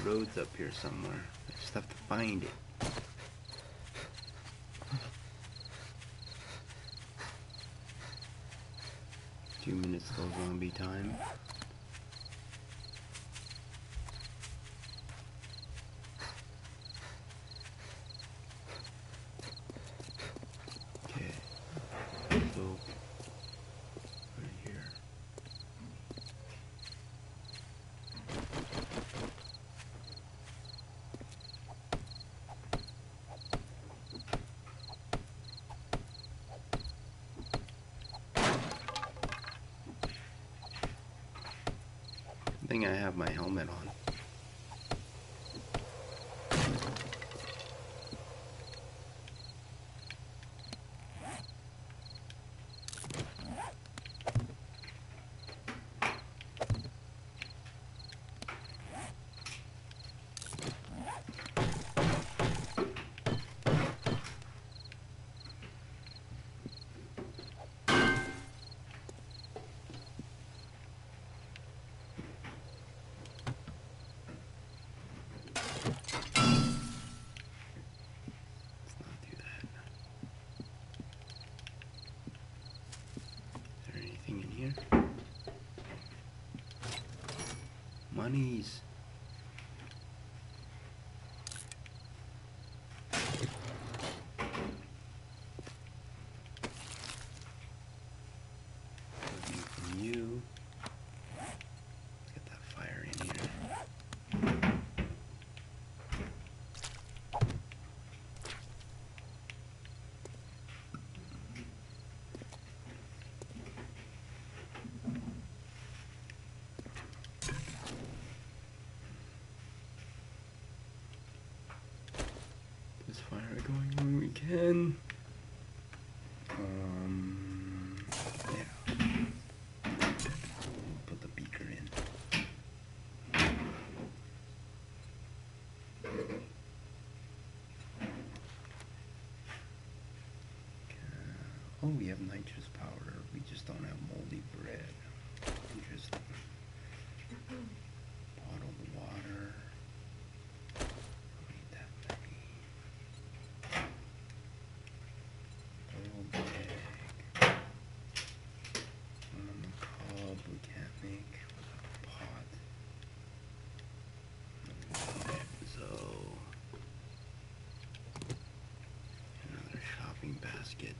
road's up here somewhere. I just have to find it. Two minutes till zombie time. Okay. So right here. I think I have my helmet on. Monies. Looking from you. Let's get that fire in here. This fire going when we can. Yeah. Put the beaker in. Oh, we have nitrous powder. We just don't have moldy bread. Interesting. Bottled water. Need that many. Boiled egg. On the cob we can't make without a pot. So another shopping basket.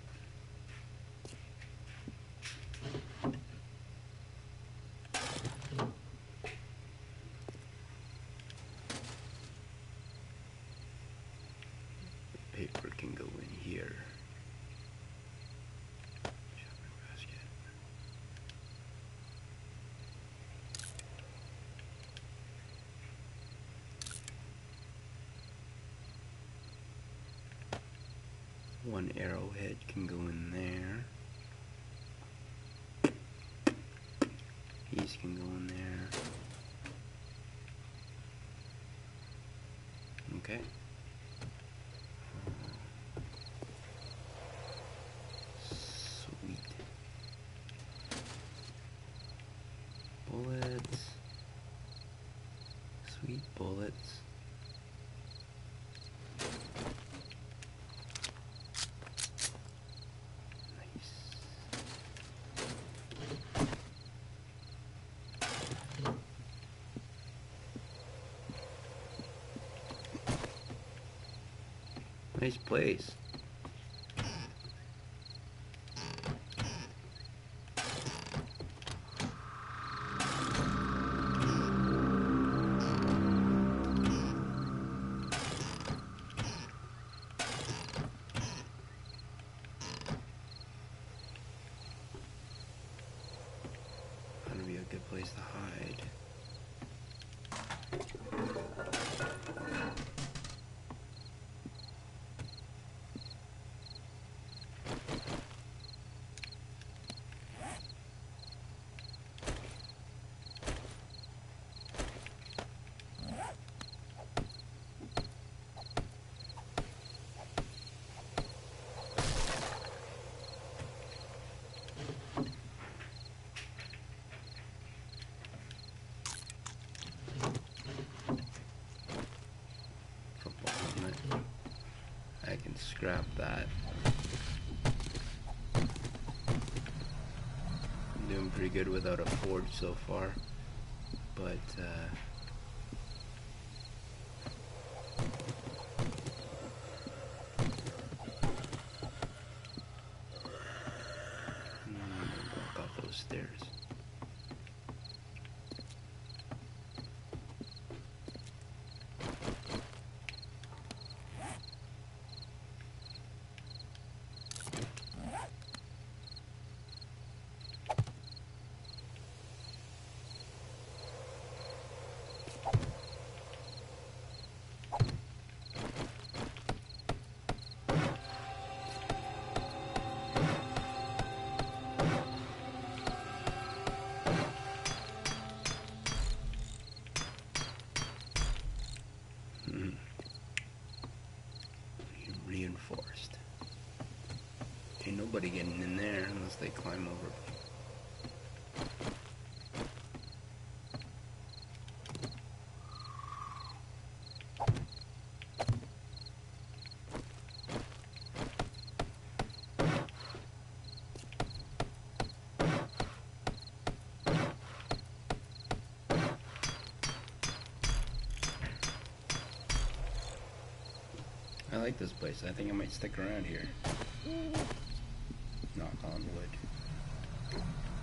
Paper can go in here. Shopping basket. One arrowhead can go in there. These can go in there. Okay. Sweet. Bullets. Sweet bullets. Nice. Nice place. That'd be a good place to hide. scrap that. I'm doing pretty good without a forge so far, but walk off those stairs. Reinforced. Ain't nobody getting in there unless they climb over. I like this place. I think I might stick around here. Knock on wood.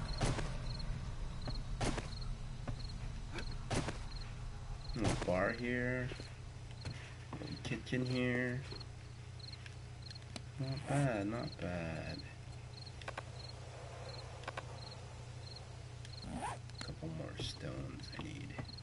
Little bar here. Little kitchen here. Not bad, not bad. Couple more stones I need.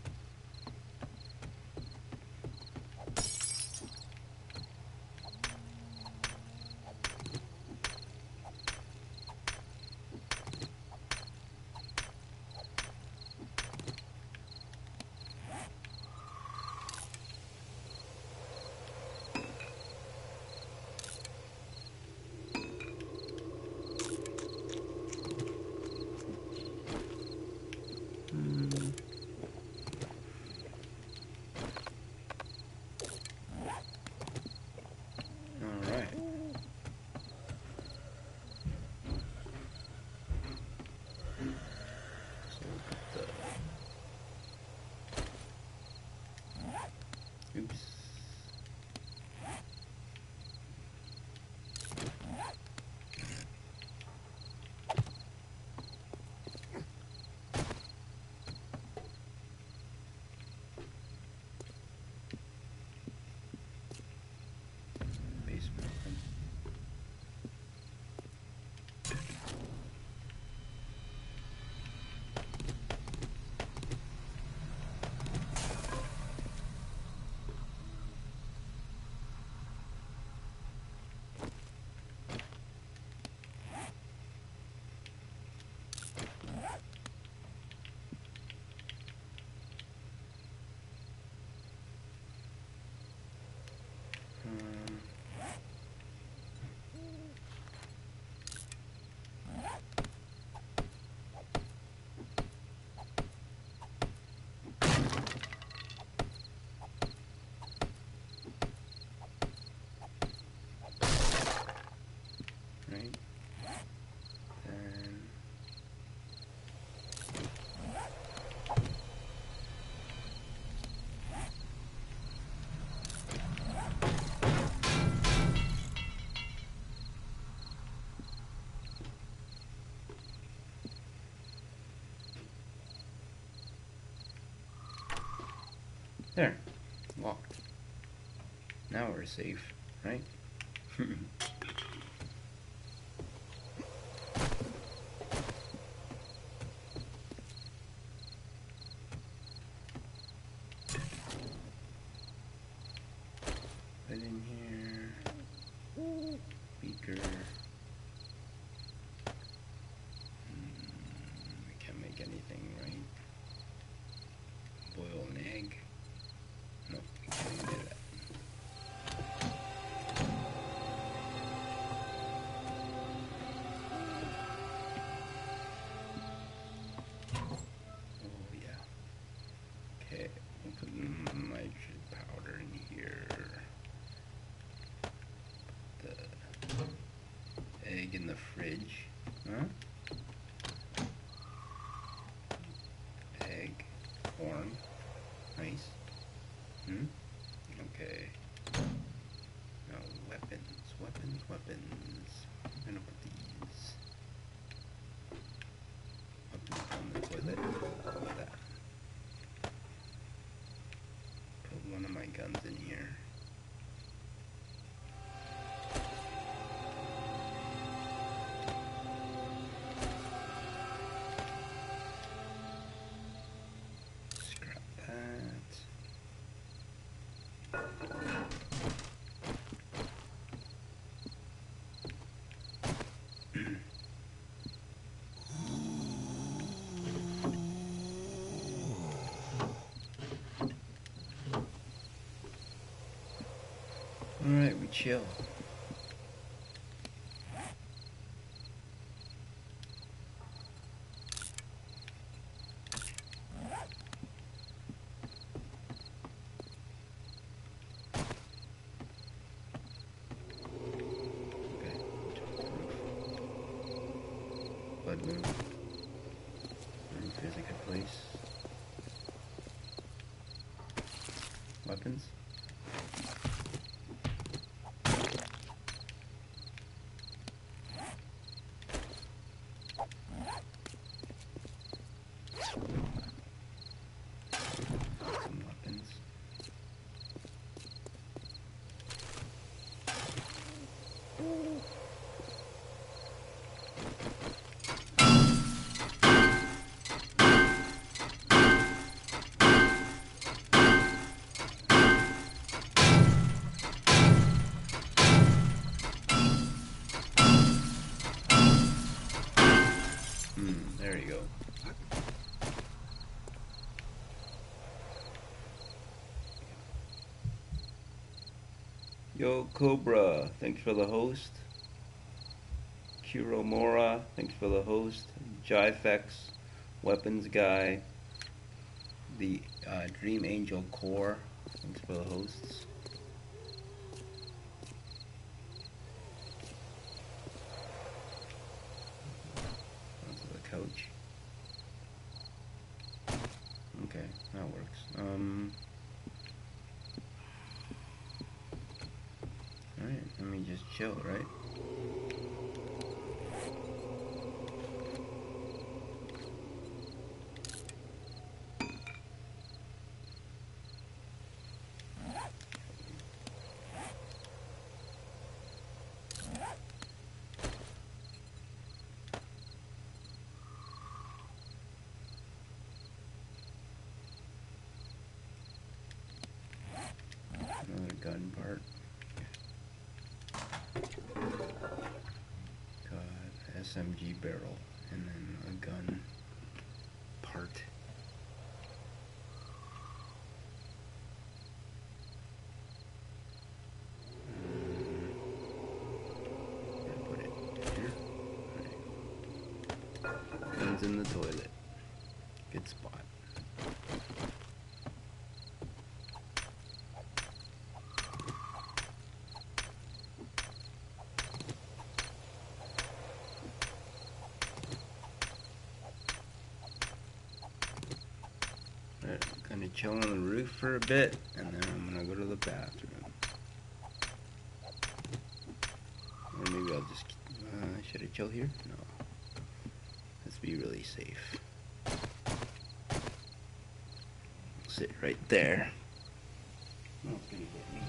Oops. Basement. Right? And there. Locked. Now we're safe, right? Put in here. Beaker. We can't make anything, right? Boil an egg. Nope, we can't do that. egg in the fridge. Huh? Egg. Corn. Nice. Hmm? Okay. Now weapons. Weapons. I'm gonna put these weapons on the toilet. Like that. Put one of my guns in here. Scrap that. Alright, we chill. Okay. Blood moon. Roof is a good place. Weapons. Some weapons. There you go. Yo, Cobra, thanks for the host. Kuromora, thanks for the host. Jifex, Weapons Guy. The Dream Angel Core, thanks for the hosts. Onto the couch. Okay, that works. Alright, let me just chill, right? Another gun part. Got SMG barrel and then a gun part. Put it here. Right. Guns in the toilet. Good spot. Alright, gonna chill on the roof for a bit, and then I'm gonna go to the bathroom. Or maybe I'll just, should I chill here? No. Let's be really safe. Sit right there. No one's gonna get me.